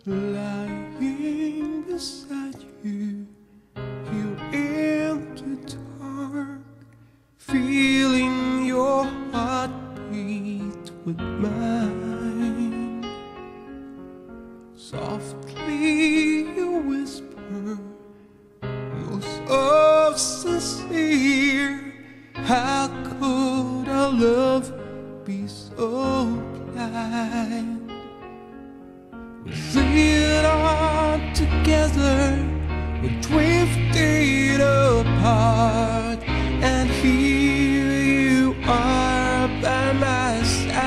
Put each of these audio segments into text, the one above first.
Lying beside you, you in the dark, feeling your heartbeat with mine. Softly you whisper, you're so sincere. How could our love be so blind? We slid on together, we drifted apart, and here you are by my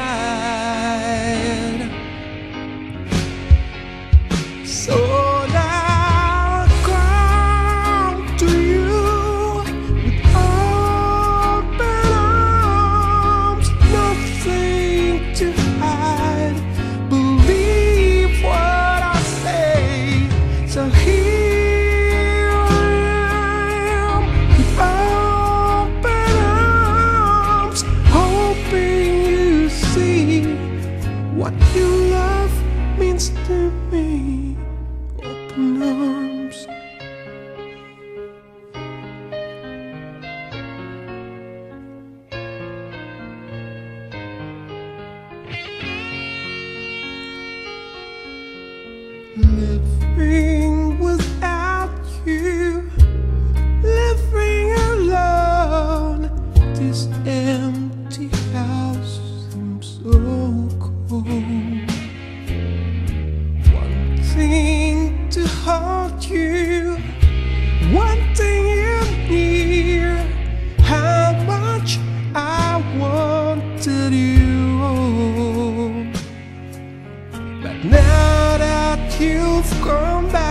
side. So now I come to you with open arms, nothing to hide. Believe what I say. So here I am with open arms, hoping you see what your love means to me. Open arms. Living without you, living alone, this empty house seems so cold. Wanting to hold you, wanting you near, how much I wanted you. But now that you've come back,